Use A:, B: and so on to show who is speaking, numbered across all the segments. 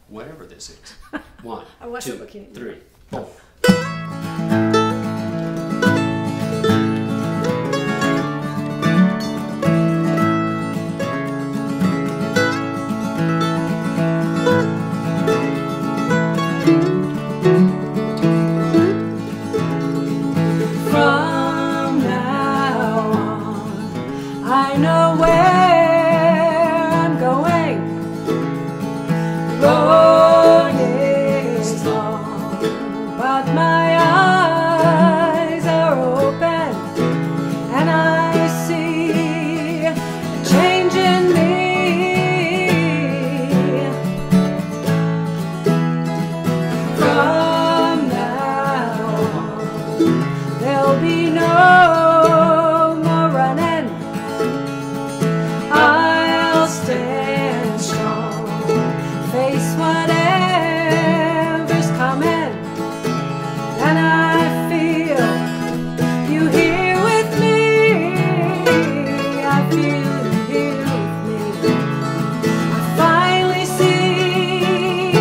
A: whatever this is. 1,
B: I wasn't
A: 2,
B: looking at you.
A: 3, 4.
B: From now on, I know where I'm going. Road is long, but my eyes are open, and I see a change in me. From now on, there'll be no more running. I'll stand strong, face whatever's coming, and I feel you here with me. I feel you here with me. I finally see,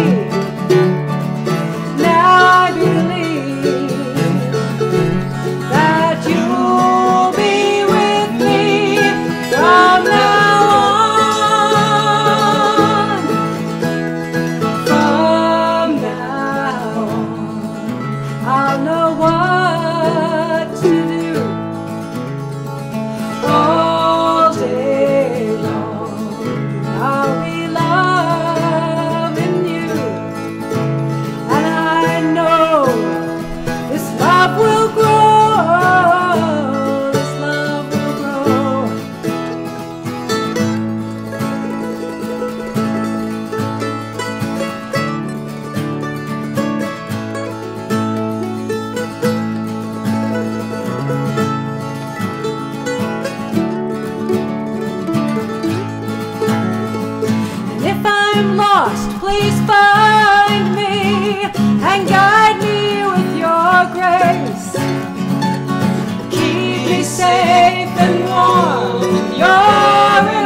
B: now I believe that you'll be with me from now on. From now on, I'll know what to do all day long. I'll be loving you, and I know this love will grow. This love will grow. And if I'm lost, please find me and guide me with your grace. Keep me safe and warm in your